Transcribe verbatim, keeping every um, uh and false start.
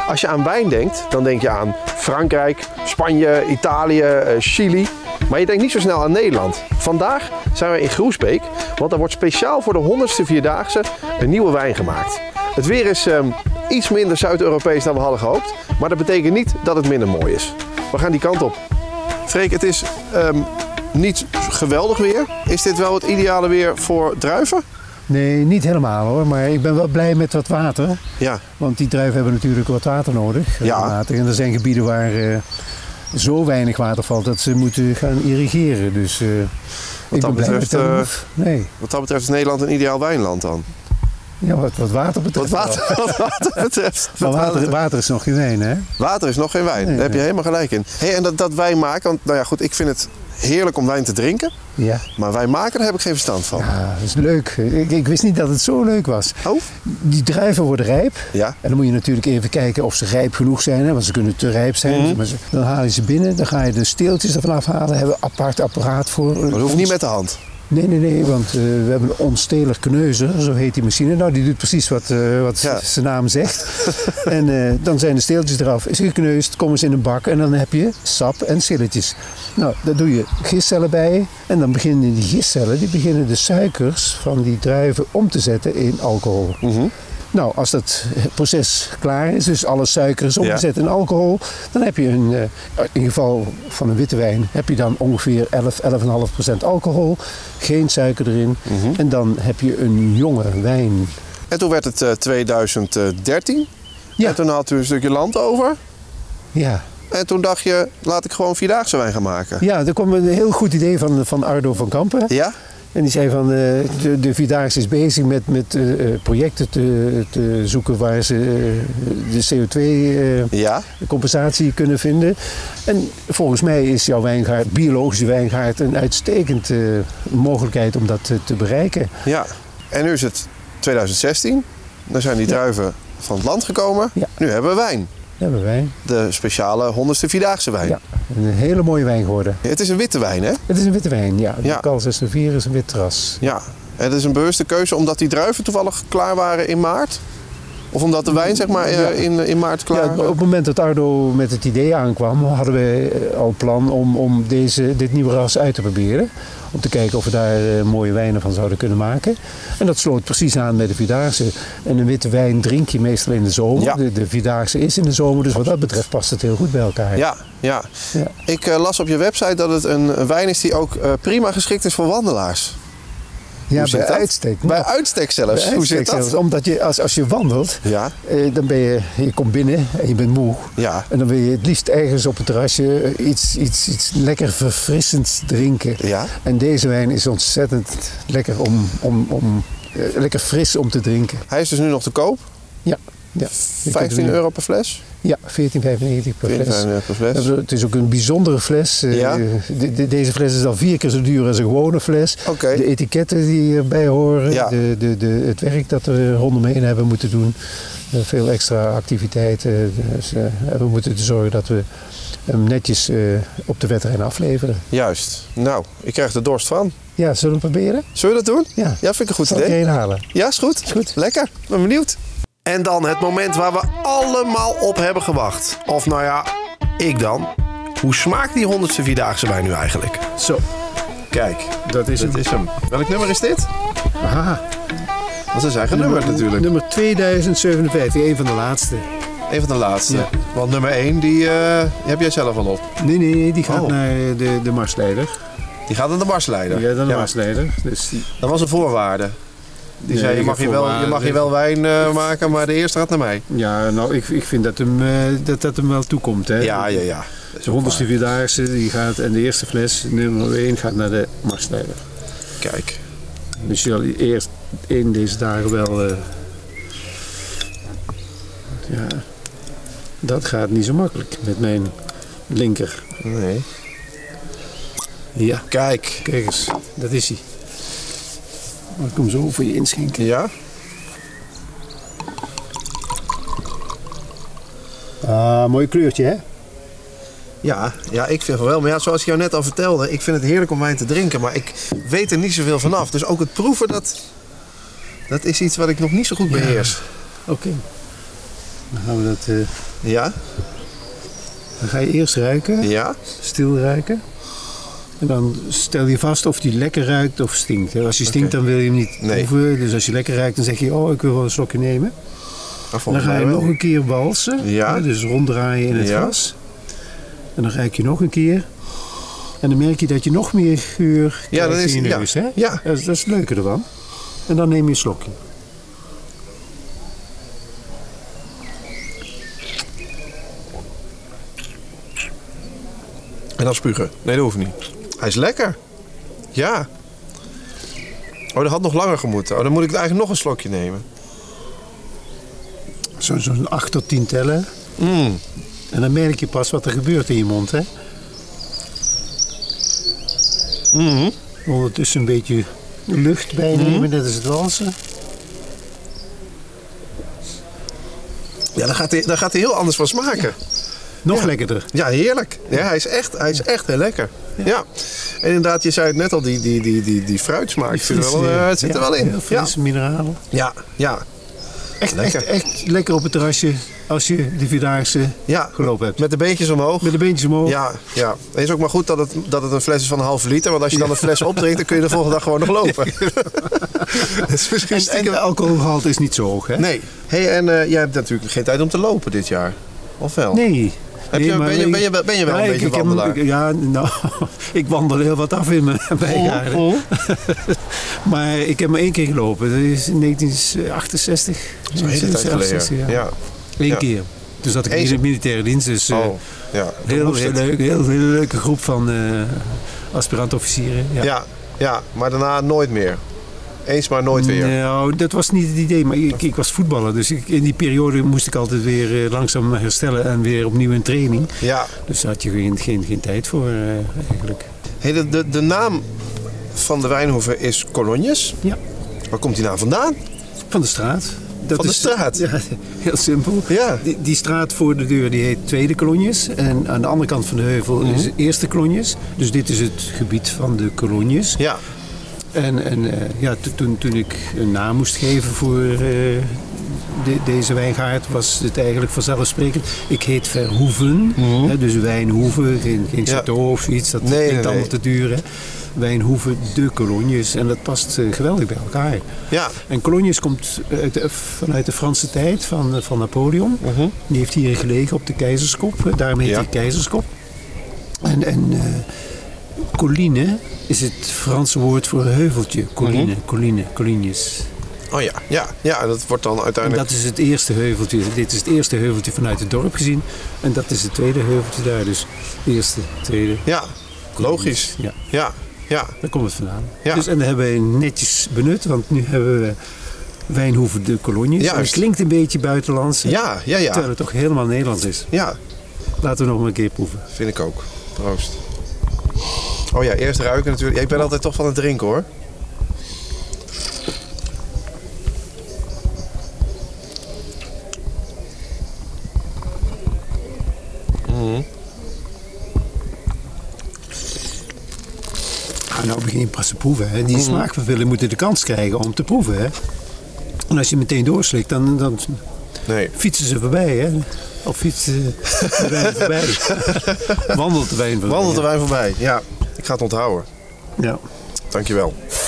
Als je aan wijn denkt, dan denk je aan Frankrijk, Spanje, Italië, Chili. Maar je denkt niet zo snel aan Nederland. Vandaag zijn we in Groesbeek, want daar wordt speciaal voor de honderdste Vierdaagse een nieuwe wijn gemaakt. Het weer is um, iets minder Zuid-Europees dan we hadden gehoopt, maar dat betekent niet dat het minder mooi is. We gaan die kant op. Freek, het is um, niet geweldig weer. Is dit wel het ideale weer voor druiven? Nee, niet helemaal hoor, maar ik ben wel blij met wat water. Ja. Want die druiven hebben natuurlijk wat water nodig. Ja. En er zijn gebieden waar uh, zo weinig water valt dat ze moeten gaan irrigeren. Dus uh, ik ben blij met uh, nee. Wat dat betreft is Nederland een ideaal wijnland dan? Ja, wat, wat water betreft. Wat water, wat water betreft. Maar water, water is nog geen wijn, hè? Water is nog geen wijn, nee, daar heb je helemaal gelijk in. Hey, en dat, dat wijn maken, want nou ja goed, ik vind het heerlijk om wijn te drinken. Ja. Maar wijn maken, daar heb ik geen verstand van. Ja, dat is leuk. Ik, ik wist niet dat het zo leuk was. Oh? Die druiven worden rijp. Ja. En dan moet je natuurlijk even kijken of ze rijp genoeg zijn. Hè, want ze kunnen te rijp zijn. Mm-hmm. Maar ze, dan haal je ze binnen. Dan ga je de steeltjes ervan afhalen. Daar hebben we een apart apparaat voor. Maar dat hoeft niet met de hand. Nee, nee, nee, want uh, we hebben een onsteler kneuzer, zo heet die machine. Nou, die doet precies wat, uh, wat ja. zijn naam zegt. En uh, dan zijn de steeltjes eraf, is gekneusd, komen ze in een bak en dan heb je sap en schilletjes. Nou, daar doe je gistcellen bij en dan beginnen die gistcellen, die beginnen de suikers van die druiven om te zetten in alcohol. Mm-hmm. Nou, als dat proces klaar is, dus alle suiker is omgezet ja. in alcohol, dan heb je een, in geval van een witte wijn, heb je dan ongeveer elf, elf komma vijf procent alcohol, geen suiker erin. Mm-hmm. En dan heb je een jonge wijn. En toen werd het uh, twintig dertien. Ja. En toen had u een stukje land over. Ja. En toen dacht je, laat ik gewoon Vierdaagse wijn gaan maken. Ja, er kwam een heel goed idee van, van Ardo van Kampen. Ja? En die zei van, uh, de, de Vierdaagse is bezig met, met uh, projecten te, te zoeken waar ze uh, de C O twee compensatie uh, ja. kunnen vinden. En volgens mij is jouw wijngaard, biologische wijngaard, een uitstekend uh, mogelijkheid om dat uh, te bereiken. Ja, en nu is het twintig zestien. Dan zijn die druiven ja. van het land gekomen. Ja. Nu hebben we wijn. Hebben wij. De speciale honderdste Vierdaagse wijn. Ja, een hele mooie wijn geworden. Het is een witte wijn, hè? Het is een witte wijn, ja. De ja. Cal zes nul vier is een wit ras. Ja, en het is een bewuste keuze omdat die druiven toevallig klaar waren in maart? Of omdat de wijn zeg maar ja. in, in maart klaar was? Ja, op het moment dat Ardo met het idee aankwam, hadden we al plan om, om deze, dit nieuwe ras uit te proberen. Om te kijken of we daar uh, mooie wijnen van zouden kunnen maken. En dat sloot precies aan met de Vierdaagse. En een witte wijn drink je meestal in de zomer. Ja. De, de Vierdaagse is in de zomer, dus wat dat betreft past het heel goed bij elkaar. Ja, ja. ja. Ik uh, las op je website dat het een, een wijn is die ook uh, prima geschikt is voor wandelaars. Ja, bij uitstek. Bij uitstek zelfs. Bij uitstek Hoe zit dat? Zelfs. Omdat je, als, als je wandelt, ja. eh, dan ben je, je komt binnen en je bent moe. Ja. En dan wil je het liefst ergens op het terrasje iets, iets, iets lekker verfrissends drinken. Ja. En deze wijn is ontzettend lekker om, om, om eh, lekker fris om te drinken. Hij is dus nu nog te koop? Ja. ja. vijftien euro per fles? Ja, veertien vijfennegentig per fles. per fles. Het is ook een bijzondere fles. Ja? De, de, deze fles is al vier keer zo duur als een gewone fles. Okay. De etiketten die erbij horen, ja. de, de, de, het werk dat we rondomheen hebben moeten doen. Veel extra activiteiten. Dus, uh, we moeten ervoor zorgen dat we hem netjes uh, op de wedstrijd afleveren. Juist. Nou, ik krijg er dorst van. Ja, zullen we het proberen? Zullen we dat doen? Ja. Ja, vind ik een goed Zal idee. Zal ik er een halen? Ja, is goed. Is goed. Lekker. Ben benieuwd. En dan het moment waar we allemaal op hebben gewacht. Of nou ja, ik dan. Hoe smaakt die honderdste Vierdaagse wijn nu eigenlijk? Zo. Kijk, dat is dat hem. Is hem. Welk nummer is dit? Aha. Dat is een zijn genummerd natuurlijk. Nummer tweeduizend zevenenvijftig, een van de laatste. Een van de laatste. Ja. Want nummer één, die, uh, die heb jij zelf al op. Nee, nee, die gaat oh. naar de, de marsleider. Die gaat naar de marsleider? Die gaat naar de ja. marsleider. Dus die... Dat was een voorwaarde. Die nee, zei, je mag hier wel, je mag hier wel wijn uh, maken, maar de eerste gaat naar mij. Ja, nou, ik, ik vind dat hem, uh, dat, dat hem wel toekomt. Hè? Ja, ja, ja. De honderdste Vierdaagse, die gaat, en de eerste fles, nummer één, gaat naar de marsleider. Kijk. Dus je zal eerst in deze dagen wel... Uh, ja, dat gaat niet zo makkelijk met mijn linker. Nee. Ja. Kijk. Kijk eens, dat is hij. Ik kom zo voor je inschenken. Ja? Ah, mooi kleurtje, hè? Ja, ja, ik vind het wel. Maar ja, zoals ik jou net al vertelde, ik vind het heerlijk om wijn te drinken. Maar ik weet er niet zoveel vanaf. Dus ook het proeven, dat, dat is iets wat ik nog niet zo goed beheers. Ja. Oké. Okay. Dan gaan we dat... Uh, ja? Dan ga je eerst ruiken. Ja? Stil ruiken. En dan stel je vast of die lekker ruikt of stinkt. Als je stinkt, okay. dan wil je hem niet nee. proeven. Dus als je lekker ruikt, dan zeg je, oh, ik wil wel een slokje nemen. Dan ga je nog een keer walsen. Ja. Hè, dus ronddraaien in het ja. glas. En dan ruik je nog een keer. En dan merk je dat je nog meer geur ja, krijgt is, in je ja. neus. Hè? Ja. Dat, is, dat is het leuke ervan. En dan neem je een slokje. En dan spugen. Nee, dat hoeft niet. Hij is lekker. Ja. Oh, dat had nog langer gemoeten. Oh, dan moet ik eigenlijk nog een slokje nemen. Zo'n zo acht tot tien tellen. Mm. En dan merk je pas wat er gebeurt in je mond, hè? Mm-hmm. Ondertussen een beetje lucht bijnemen, mm-hmm. net als het walsen. Ja, dan gaat hij, dan gaat hij heel anders van smaken. Ja. Nog ja. lekkerder. Ja, heerlijk. Ja, hij is echt, hij is echt heel lekker. Ja. ja. En inderdaad, je zei het net al, die, die, die, die, die fruitsmaak die frisse, zit, er wel, uh, het zit ja, er wel in. Heel fris, ja. mineralen. Ja, ja. Echt lekker. Echt, echt lekker op het terrasje als je de Vierdaagse ja, gelopen hebt. Met de beentjes omhoog. Met de beentjes omhoog. Ja, ja. Het is ook maar goed dat het, dat het een fles is van een halve liter. Want als je dan een fles opdrinkt, dan kun je de volgende dag gewoon nog lopen. is misschien en, en de alcoholgehalte is niet zo hoog, hè? Nee. Hey, en uh, jij hebt natuurlijk geen tijd om te lopen dit jaar. Of wel? Nee. Heb nee, je, ben, je, ben, je, ben je wel ja, een beetje ik, wandelaar? Ik, ja, nou, ik wandel heel wat af in mijn bijgaarden. Oh, oh. Maar ik heb maar één keer gelopen. Dat is in negentien achtenzestig. Dat is een hele tijd geleden. Ja. Ja. Eén ja. keer. Toen zat ik in de militaire dienst. Dus, uh, oh, ja. heel, heel, leuk, heel, heel leuke groep van uh, aspirant-officieren. Ja. Ja, ja, maar daarna nooit meer. Eens maar nooit weer. Nou, dat was niet het idee. Maar ik, ik was voetballer. Dus ik, in die periode moest ik altijd weer uh, langzaam herstellen en weer opnieuw in training. Ja. Dus daar had je geen, geen, geen tijd voor uh, eigenlijk. Hey, de, de, de naam van de wijnhoeve is Colognes. Ja. Waar komt die naam vandaan? Van de straat. Dat van de is, straat? Ja, heel simpel. Ja. Die, die straat voor de deur die heet Tweede Colognes. En aan de andere kant van de heuvel mm-hmm. is Eerste Colognes. Dus dit is het gebied van de Colognes. Ja. En, en uh, ja, to, toen, toen ik een naam moest geven voor uh, de, deze wijngaard was het eigenlijk vanzelfsprekend. Ik heet Verhoeven, mm-hmm. hè, dus Wijnhoeve, geen, geen ja. chateau of zoiets. Dat nee, klinkt nee, allemaal nee. te duur. Hè. Wijnhoeve de Colognes en dat past uh, geweldig bij elkaar. Ja. En Colognes komt uit de, vanuit de Franse tijd van, van Napoleon. Mm-hmm. Die heeft hier gelegen op de Keizerskop, daarom heet ja. hij Keizerskop. En, en uh, colline is het Franse woord voor heuveltje. Colline, mm-hmm. colline, collignes. Oh ja, ja, ja, dat wordt dan uiteindelijk... En dat is het eerste heuveltje. Dit is het eerste heuveltje vanuit het dorp gezien. En dat is het tweede heuveltje daar. Dus eerste, tweede. Ja, logisch. Ja. Ja, ja. Daar komt het vandaan. Ja. Dus, en dat hebben we netjes benut. Want nu hebben we Wijnhoeve de Colognes. Juist. Het klinkt een beetje buitenlands. Ja, ja, ja. Terwijl het toch helemaal Nederlands is. Ja. Laten we nog maar een keer proeven. Vind ik ook. Proost. Oh ja, eerst ruiken natuurlijk. Ja, ik ben altijd toch van het drinken hoor. Mm. Ah, nou begin je pas te proeven. Hè. Die mm. smaakvervulling moeten de kans krijgen om te proeven. Hè. En als je meteen doorslikt, dan, dan nee. fietsen ze voorbij. Hè. Of fietsen de wijn voorbij. Wandelt de wijn voorbij. Wandelt de wijn voorbij, ja. Ik ga het onthouden. Ja. Dankjewel.